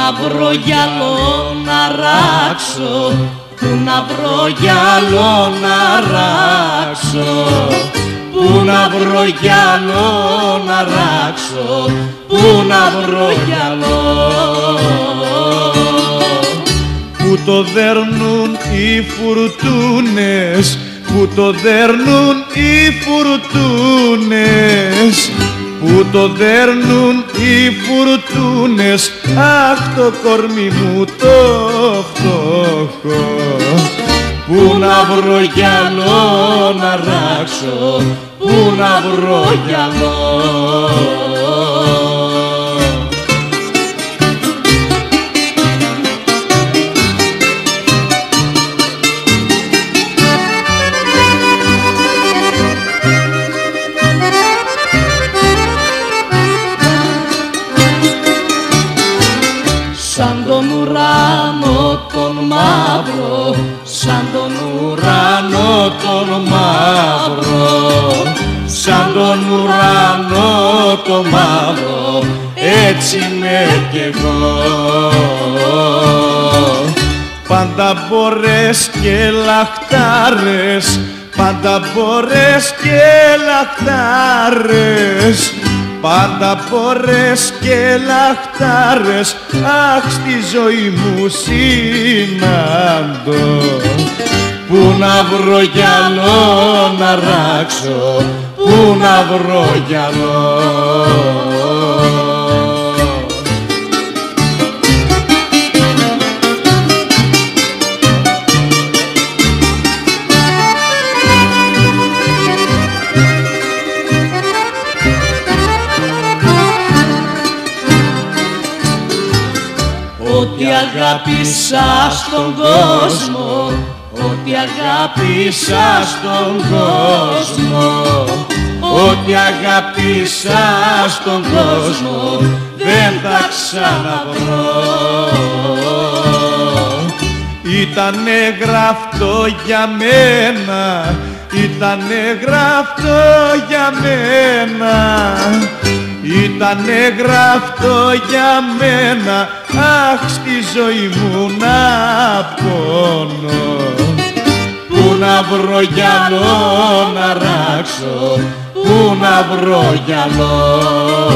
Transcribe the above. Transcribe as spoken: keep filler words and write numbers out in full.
να βρω γυαλό να ράξω, πού να βρω γυαλό να ράξω, πού να βρω γυαλό να ράξω, πού να βρω γυαλό. Που το δέρνουν οι φουρτούνες, που το δέρνουν οι φουρτούνες, που το δέρνουν οι φουρτούνες, αχ το κορμί μου το φτωχό. Πού να βρω γυαλό να ράξω, πού να βρω γυαλό. Σαν τον ουρανό τον μαύρο, σαν τον ουρανό τον μαύρο, σαν τον ουρανό τον μαύρο, έτσι είμαι κι εγώ. Πάντα μπορές και λαχτάρες, πάντα μπορές και λαχτάρες, πάντα μπορές και λαχτάρες, αχ στη ζωή μου συναντώ. Πού να βρω γυαλό να ράξω, πού να βρω γυαλό. Ό,τι αγάπησα στον κόσμο, ό,τι αγάπησα στον κόσμο, ό,τι αγάπησα στον κόσμο, δεν θα ξαναβρω. Ήτανε γραφτό για μένα, ήτανε γραφτό για μένα, ήτανε γραφτό για μένα, αχ στη ζωή μου να πονώ. Πού να βρω γυαλό να ράξω, πού να βρω γυαλό.